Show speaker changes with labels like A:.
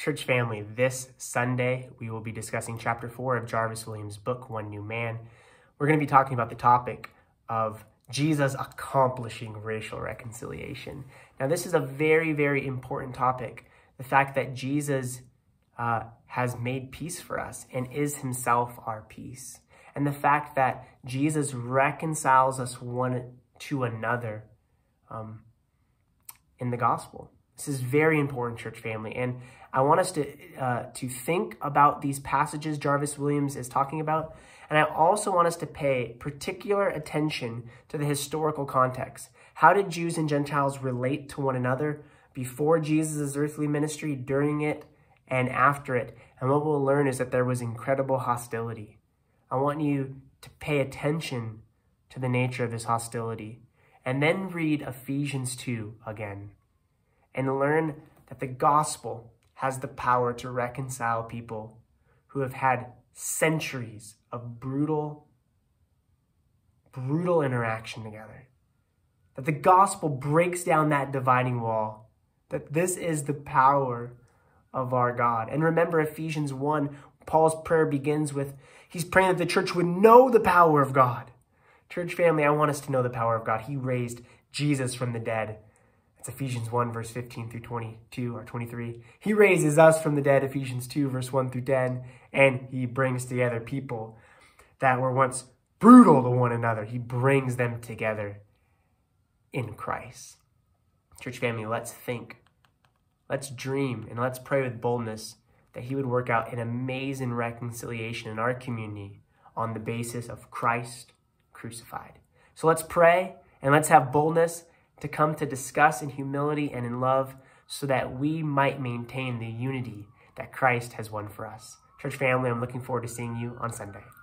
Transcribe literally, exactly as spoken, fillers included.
A: Church family, this Sunday, we will be discussing chapter four of Jarvis Williams' book, One New Man. We're going to be talking about the topic of Jesus accomplishing racial reconciliation. Now, this is a very, very important topic. The fact that Jesus uh, has made peace for us and is himself our peace. And the fact that Jesus reconciles us one to another um, in the gospel. This is very important, church family. And I want us to, uh, to think about these passages Jarvis Williams is talking about. And I also want us to pay particular attention to the historical context. How did Jews and Gentiles relate to one another before Jesus' earthly ministry, during it, and after it? And what we'll learn is that there was incredible hostility. I want you to pay attention to the nature of this hostility. And then read Ephesians two again. And learn that the gospel has the power to reconcile people who have had centuries of brutal, brutal interaction together. That the gospel breaks down that dividing wall. That this is the power of our God. And remember Ephesians one, Paul's prayer begins with, he's praying that the church would know the power of God. Church family, I want us to know the power of God. He raised Jesus from the dead. It's Ephesians one, verse fifteen through twenty-two or twenty-three. He raises us from the dead, Ephesians two, verse one through ten. And he brings together people that were once brutal to one another. He brings them together in Christ. Church family, let's think. Let's dream and let's pray with boldness that he would work out an amazing reconciliation in our community on the basis of Christ crucified. So let's pray and let's have boldness to come to discuss in humility and in love so that we might maintain the unity that Christ has won for us. Church family, I'm looking forward to seeing you on Sunday.